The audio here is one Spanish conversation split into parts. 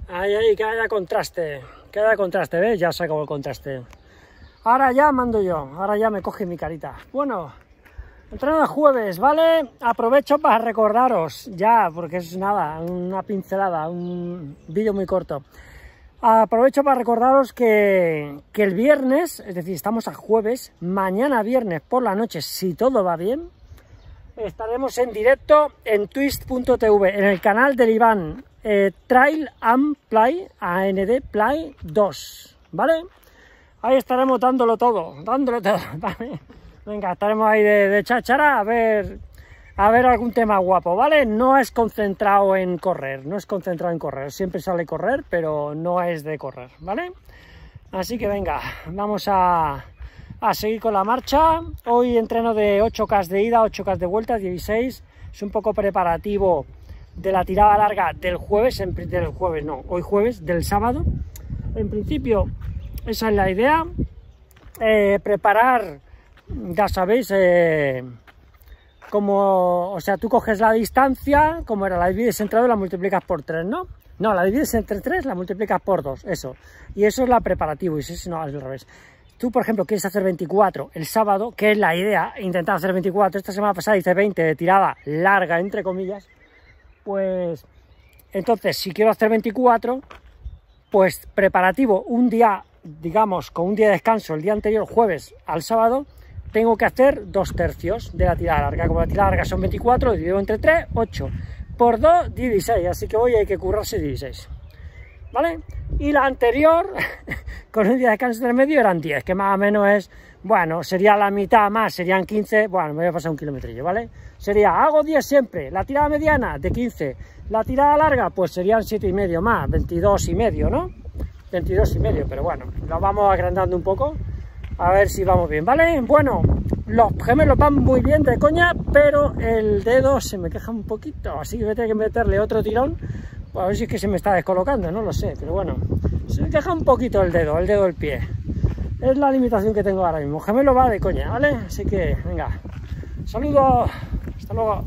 Ahí, que haya contraste, ¿ves? Ya se acabó el contraste. Ahora ya mando yo, ahora ya me coge mi carita. Bueno, entreno de jueves, ¿vale? Aprovecho para recordaros, ya, porque es nada, una pincelada, un vídeo muy corto. Aprovecho para recordaros que el viernes, es decir, estamos a jueves, mañana viernes por la noche, si todo va bien, estaremos en directo en twist.tv, en el canal del Iván, Trail and Play, AND Play 2, ¿vale? Ahí estaremos dándolo todo, ¿vale? Venga, estaremos ahí de cháchara a ver algún tema guapo, ¿vale? No es concentrado en correr, siempre sale correr, pero no es de correr, ¿vale? Así que venga, vamos a seguir con la marcha. Hoy entreno de 8K de ida, 8K de vuelta, 16, es un poco preparativo de la tirada larga del jueves, hoy jueves, del sábado. En principio, esa es la idea, preparar, ya sabéis, o sea, tú coges la distancia, como era, la divides entre 2 y la multiplicas por 3, ¿no? No, la divides entre 3, la multiplicas por 2, eso. Y eso es la preparativo, y eso no, es al revés. Tú, por ejemplo, quieres hacer 24 el sábado, que es la idea, intentar hacer 24. Esta semana pasada hice 20 de tirada larga, entre comillas. Pues, entonces, si quiero hacer 24, pues preparativo, un día, digamos, con un día de descanso, el día anterior, jueves al sábado, tengo que hacer 2 tercios de la tirada larga. Como la tirada larga son 24, divido entre 3, 8. Por 2, 16, así que hoy hay que currarse 16. ¿Vale? Y la anterior, con un día de descanso en el medio, eran 10, que más o menos es, bueno, sería la mitad más, serían 15, bueno, me voy a pasar un kilometrillo, ¿vale? Sería, hago 10 siempre, la tirada mediana de 15, la tirada larga, pues serían 7,5 más, 22,5, ¿no? 22,5, pero bueno, lo vamos agrandando un poco, a ver si vamos bien, ¿vale? Bueno, los gemelos van muy bien de coña, pero el dedo se me queja un poquito, así que voy a tener que meterle otro tirón, pues a ver si es que se me está descolocando, no lo sé, pero bueno, se me queja un poquito el dedo del pie. Es la limitación que tengo ahora mismo. Gemelo va de coña, ¿vale? Así que, venga, saludos, hasta luego.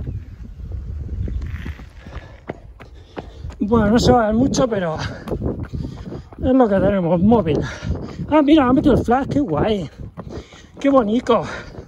Bueno, no se va a ver mucho, pero es lo que tenemos, móvil. Ah, mira, ha metido el flash, qué guay, qué bonito.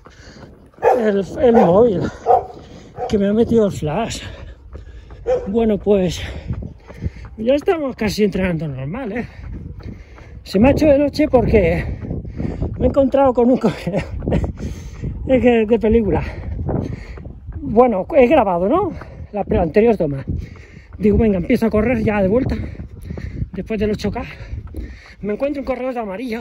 El móvil, que me ha metido el flash. Bueno, pues ya estamos casi entrenando normal, ¿eh? Se me ha hecho de noche porque me he encontrado con un corredor de película. Bueno, he grabado, ¿no? La anterior toma. Digo, venga, empiezo a correr ya de vuelta, después del 8K. Me encuentro un corredor de amarillo.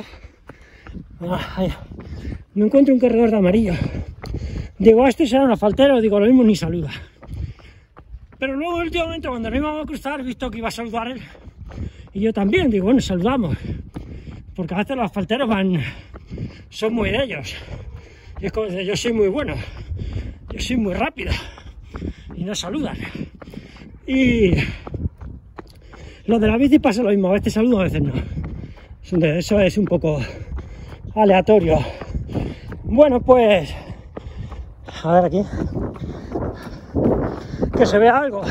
Me encuentro un corredor de amarillo. Digo, este será un asfaltero, digo, lo mismo ni saluda. Pero luego, en el último momento, cuando nos íbamos a cruzar, he visto que iba a saludar él. Y yo también, digo, bueno, saludamos. Porque a veces los asfalteros son muy de ellos. Y es como decir, yo soy muy bueno, yo soy muy rápido. Y no saludan. Y los de la bici pasa lo mismo, a veces saludan, a veces no. Eso es un poco aleatorio. Bueno, pues, a ver aquí. Que se vea algo.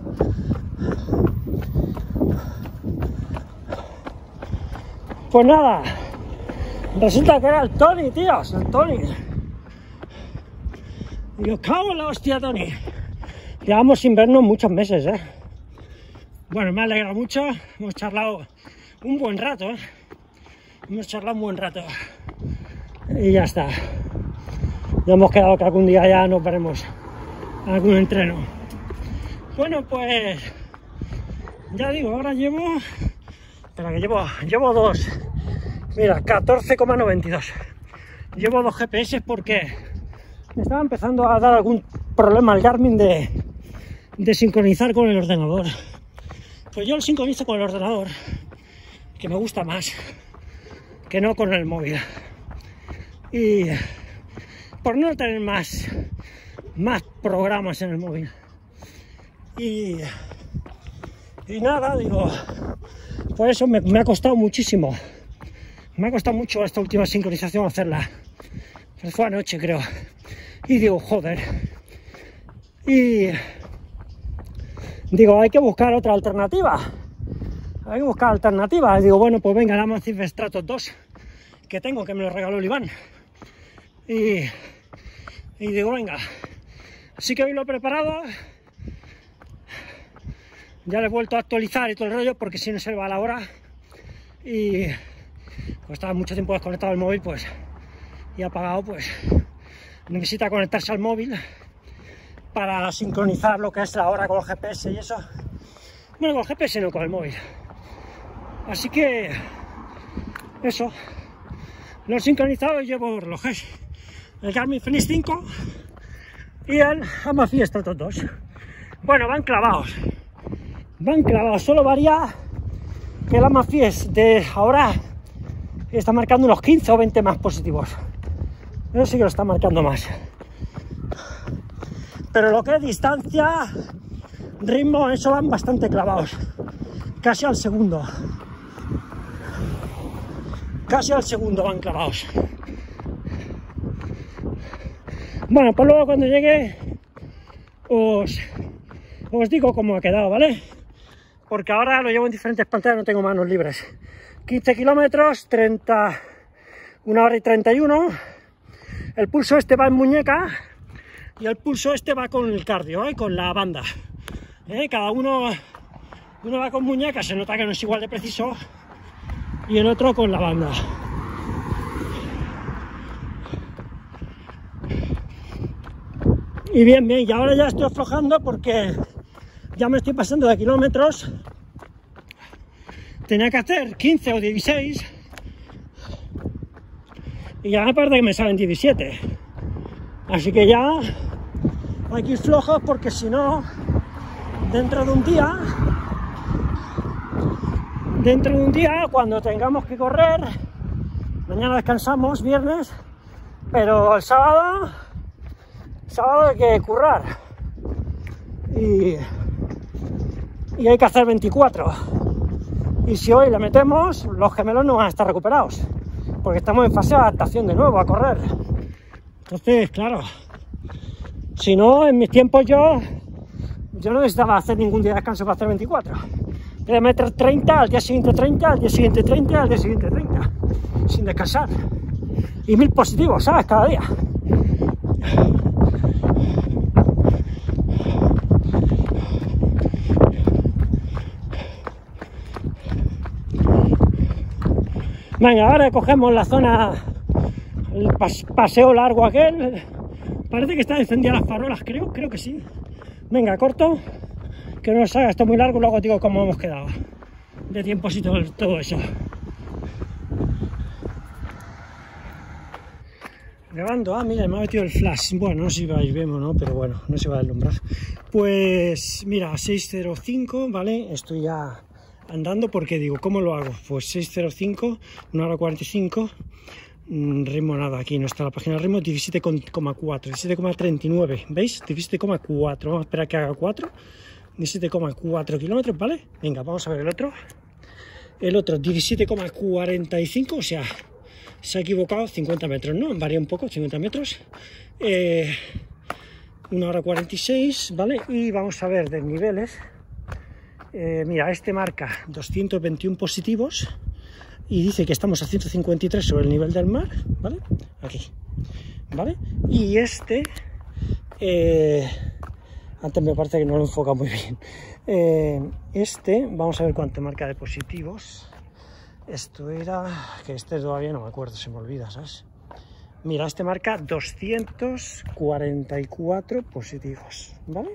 Pues nada, resulta que era el Tony, tíos, el Tony. Y yo cago en la hostia, Tony. Llevamos sin vernos muchos meses, ¿eh? Bueno, me alegra mucho, hemos charlado un buen rato, ¿eh? Y ya está. Ya hemos quedado que algún día ya nos veremos en algún entreno. Bueno, pues, ya digo, ahora llevo... Espera, que llevo 2. Mira, 14,92. Llevo 2 GPS porque me estaba empezando a dar algún problema al Garmin de sincronizar con el ordenador. Pues yo lo sincronizo con el ordenador, que me gusta más que no con el móvil. Y por no tener más programas en el móvil. Y nada, digo, por eso me ha costado muchísimo. Me ha costado mucho esta última sincronización hacerla. Pues fue anoche, creo. Y digo, joder. Y digo, hay que buscar otra alternativa. Hay que buscar alternativas. Digo, bueno, pues venga, el Amazfit Stratos 2 que tengo, que me lo regaló el Iván. Y digo, venga, así que hoy lo he preparado. Ya le he vuelto a actualizar y todo el rollo, porque si no se va a la hora. Y pues estaba mucho tiempo desconectado el móvil, pues, y apagado, pues necesita conectarse al móvil para sincronizar lo que es la hora con el GPS y eso. Bueno, con el GPS no, con el móvil. Así que eso, lo he sincronizado y llevo relojes. El Garmin Fenix 5 y el Amazfit Stratos 2. Bueno, van clavados. Solo varía que el Amazfit de ahora está marcando unos 15 o 20 más positivos. Eso sí que lo está marcando más. Pero lo que es distancia, ritmo, eso van bastante clavados. Casi al segundo. Casi al segundo van clavados. Bueno, pues luego cuando llegue os digo cómo ha quedado, ¿vale? Porque ahora lo llevo en diferentes pantallas, no tengo manos libres. 15 kilómetros, 1 hora y 31. El pulso este va en muñeca y el pulso este va con el cardio, con la banda. Cada uno va con muñeca, se nota que no es igual de preciso, y el otro con la banda. Y bien, y ahora ya estoy aflojando porque ya me estoy pasando de kilómetros. Tenía que hacer 15 o 16 y ya me parece que me salen 17. Así que ya hay que ir flojos, porque si no, dentro de un día, cuando tengamos que correr, mañana descansamos, viernes, pero el sábado hay que currar y hay que hacer 24. Y si hoy le metemos, los gemelos no van a estar recuperados, porque estamos en fase de adaptación de nuevo a correr. Entonces, claro, si no, en mis tiempos yo no necesitaba hacer ningún día de descanso para hacer 24. Quería meter 30, al día siguiente 30, al día siguiente 30, al día siguiente 30, sin descansar. Y 1000 positivos, ¿sabes? Cada día. Venga, ahora cogemos la zona, el paseo largo aquel. Parece que está encendidas las farolas, creo que sí. Venga, corto, que no nos haga esto muy largo, luego digo cómo hemos quedado de tiempos y todo eso. Grabando, mira, me ha metido el flash. Bueno, no sé si vais vemos, ¿no? Pero bueno, no se va a deslumbrar. Pues mira, 6:05, ¿vale? Estoy ya andando, porque digo, ¿cómo lo hago? Pues 6:05, 1 hora 45, ritmo nada, aquí no está la página de ritmo, 17,4, 17,39, ¿veis? 17,4, vamos a esperar que haga 4, 17,4 kilómetros, ¿vale? Venga, vamos a ver el otro. El otro, 17,45, o sea, se ha equivocado 50 metros, ¿no? Varía un poco, 50 metros. 1 hora 46, ¿vale? Y vamos a ver desniveles. Mira, este marca 221 positivos y dice que estamos a 153 sobre el nivel del mar, ¿vale? Aquí, ¿vale? Y este, antes me parece que no lo enfoca muy bien. Vamos a ver cuánto marca de positivos. Esto era, que este todavía no me acuerdo, se me olvida, ¿sabes? Mira, este marca 244 positivos, ¿vale?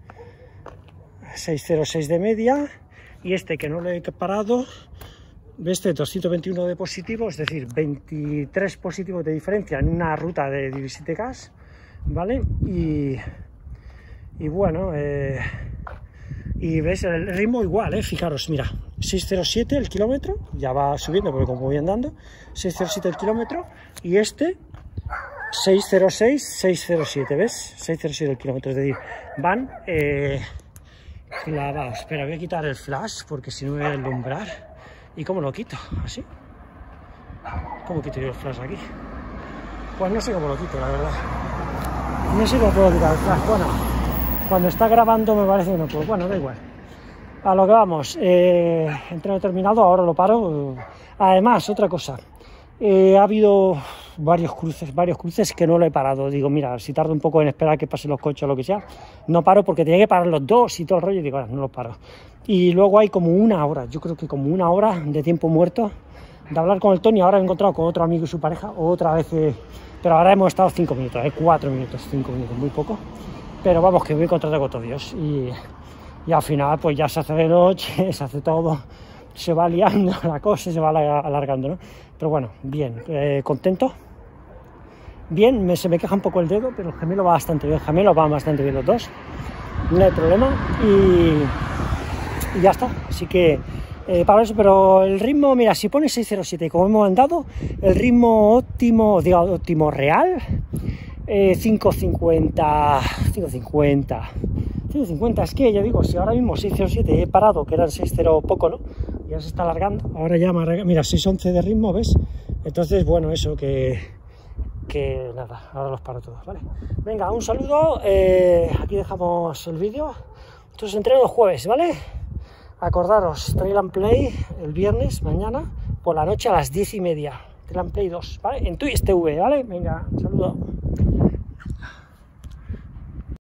606 de media, y este que no lo he parado, este 221 de positivo, es decir, 23 positivos de diferencia en una ruta de 17K, ¿vale? Y bueno, y ves el ritmo igual, fijaros, mira, 607 el kilómetro, ya va subiendo porque como voy andando, 607 el kilómetro, y este 606, 607, ¿ves? 607 el kilómetro, es decir, van clavados. Espera, voy a quitar el flash porque si no me voy a deslumbrar. ¿Y cómo lo quito? ¿Así? ¿Cómo quito yo el flash aquí? Pues no sé cómo lo quito, la verdad. No sé cómo puedo quitar el flash. Bueno, cuando está grabando me parece que no puedo. Bueno, da igual. A lo que vamos, entreno terminado, ahora lo paro. Además, otra cosa, ha habido varios cruces que no lo he parado. Digo, mira, si tardo un poco en esperar que pasen los coches o lo que sea, no paro porque tenía que parar los dos y todo el rollo, y digo, ahora no los paro. Y luego hay como una hora, yo creo que como una hora de tiempo muerto de hablar con el Tony. Ahora he encontrado con otro amigo y su pareja, otra vez, pero ahora hemos estado 5 minutos, 4 minutos, 5 minutos, muy poco. Pero vamos, que voy contratado con todo Dios. Y al final, pues ya se hace de noche, se hace todo, se va liando la cosa, se va alargando, ¿no? Pero bueno, bien, contento. Bien, se me queja un poco el dedo, pero el gemelo va bastante bien, los dos, no hay problema. Y ya está, así que para eso, pero el ritmo, mira, si pones 607, como hemos andado, el ritmo óptimo, digo, óptimo real, 550, es que ya digo, si ahora mismo 607 he parado, que era el 60 poco, ¿no? Ya se está alargando, ahora ya mira, 611 de ritmo, ¿ves? Entonces, bueno, eso, que nada, ahora los paro todos, ¿vale? Venga, un saludo, aquí dejamos el vídeo. Entonces entreno los jueves, ¿vale? Acordaros, Trail and Play el viernes, mañana, por la noche a las 10:30, Trail and Play 2, ¿vale? En Twitch TV, ¿vale? Venga, un saludo.